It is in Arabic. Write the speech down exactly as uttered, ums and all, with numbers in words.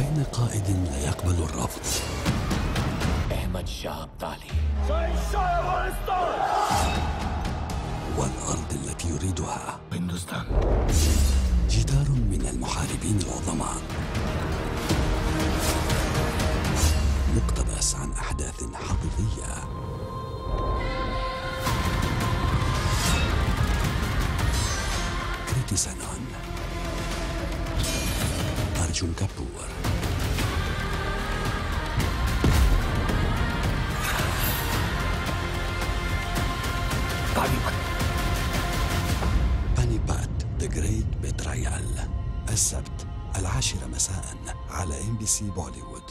بين قائد لا يقبل الرفض أحمد شاه أبطالي والأرض التي يريدها هندوستان. جدار من المحاربين العظماء مقتبس عن أحداث حقيقية. كريتي سنون، أرجون كابور. بانيبات بانيبات ذا جريت بيترايال، السبت العاشرة مساء على إم بي سي بوليوود.